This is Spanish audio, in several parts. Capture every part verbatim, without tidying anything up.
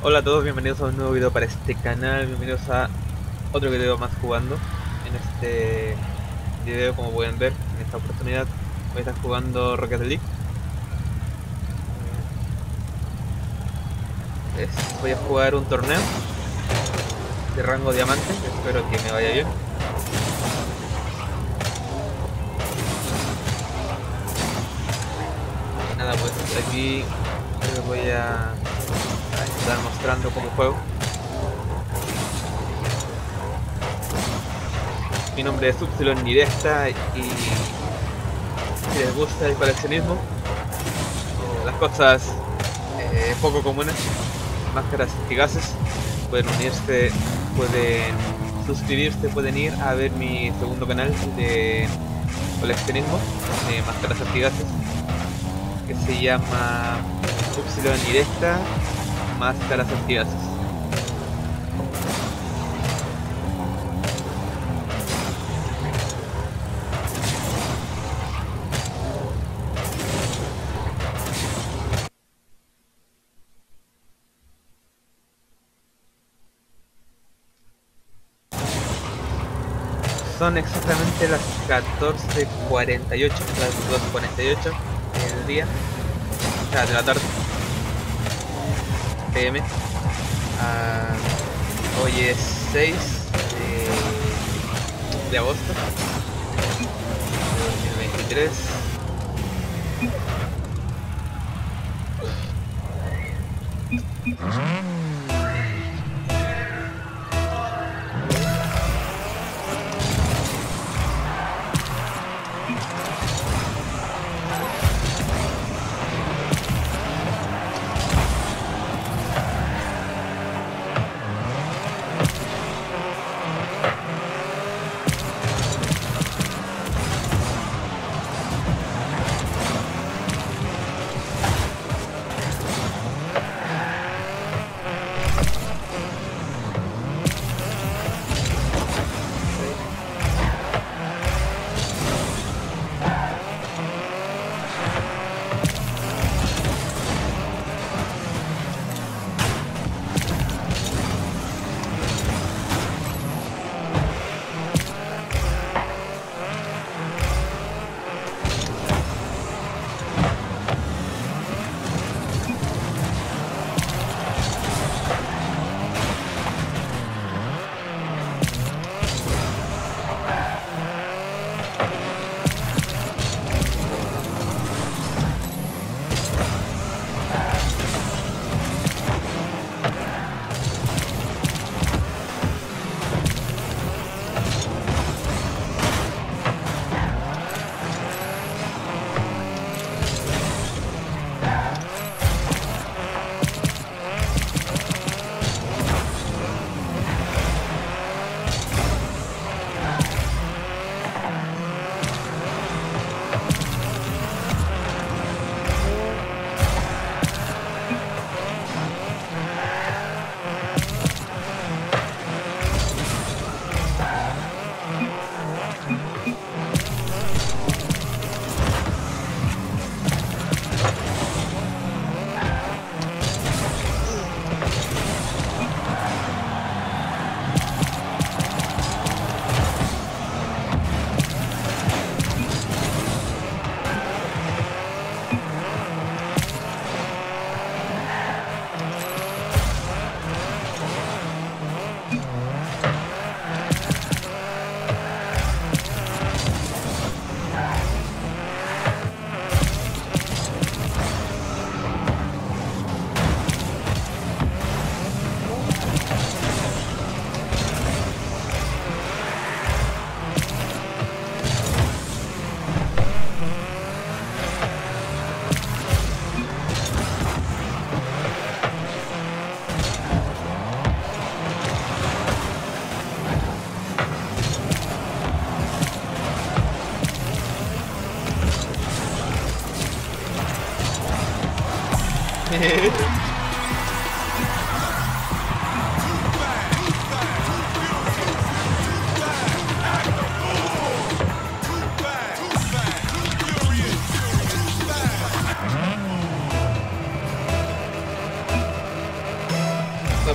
Hola a todos, bienvenidos a un nuevo video para este canal, bienvenidos a otro video más jugando. En este video, como pueden ver, en esta oportunidad voy a estar jugando Rocket League. Es- voy a jugar un torneo de rango diamante, espero que me vaya bien. Y nada, pues aquí les voy a, a estar mostrando cómo juego. Mi nombre es Upsilon Niresta y si les gusta el coleccionismo o las cosas eh, poco comunes, máscaras eficaces, pueden unirse, pueden suscribirse, pueden ir a ver mi segundo canal de coleccionismo de máscaras eficaces que se llama Upsilon Directa Máscaras Eficaces. Son exactamente las catorce cuarenta y ocho, las dos cuarenta y ocho del día, o sea, de la tarde, P M. Ah, hoy es seis de, de agosto de dos mil veintitrés.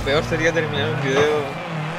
peor sería terminar un video.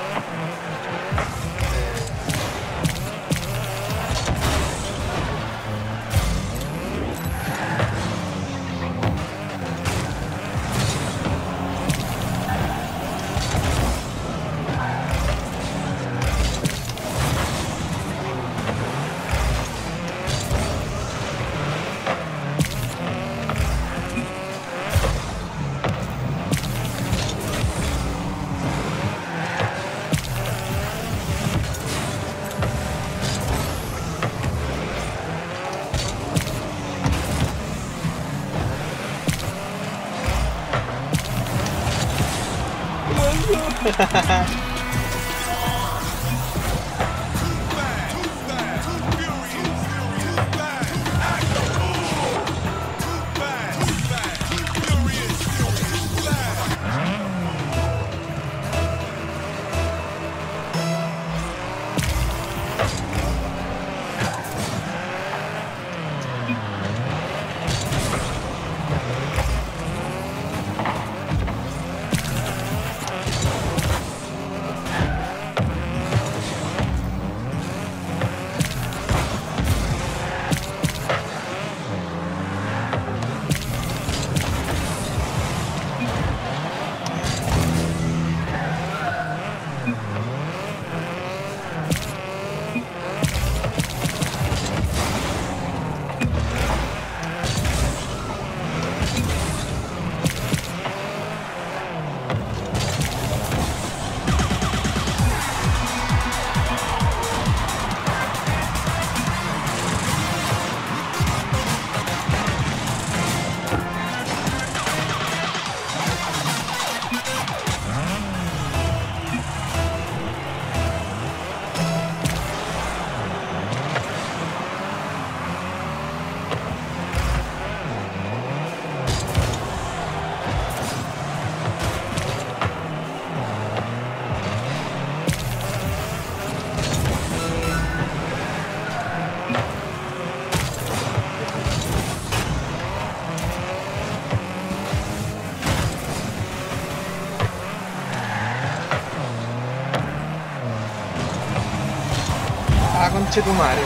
Ah, conchetumare.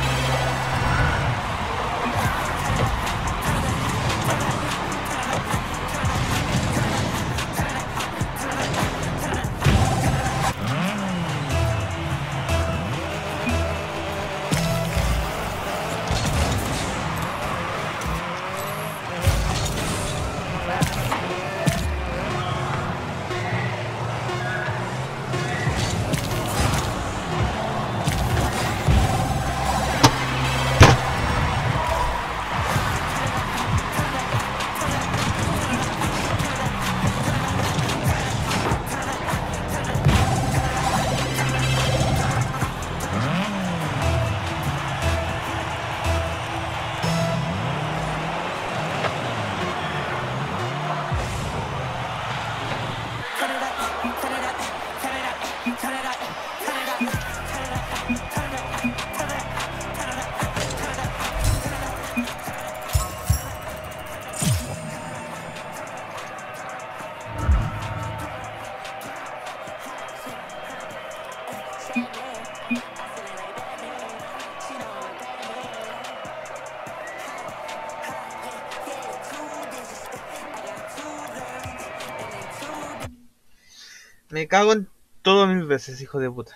Me cago en todo mil veces, hijo de puta.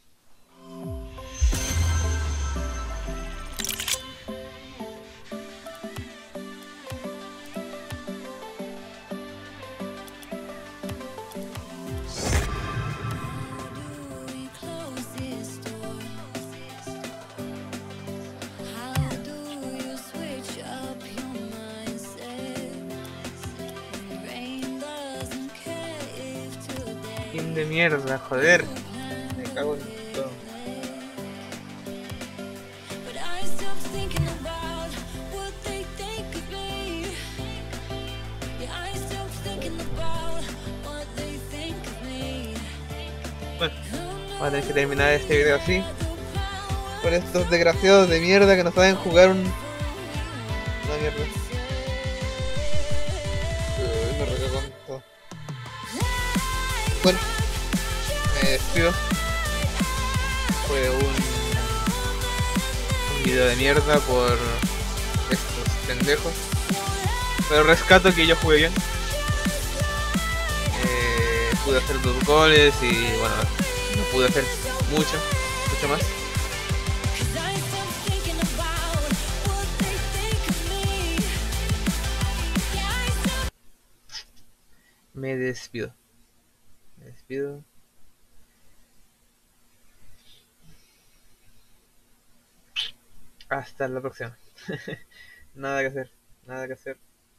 De mierda, joder. Me cago en todo. Bueno, voy a tener que terminar este video así. Por estos desgraciados de mierda que no saben jugar un... una mierda. Me recago en todo. Bueno, me despido. Fue un, un video de mierda por estos pendejos. Pero rescato que yo jugué bien. Eh, pude hacer dos goles y bueno, no pude hacer mucho, mucho más. Me despido. Me despido. Hasta la próxima. Nada que hacer. Nada que hacer.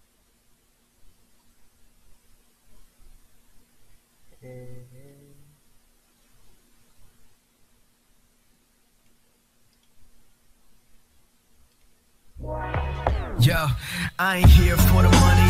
Eh... Yo, I ain't here for the money.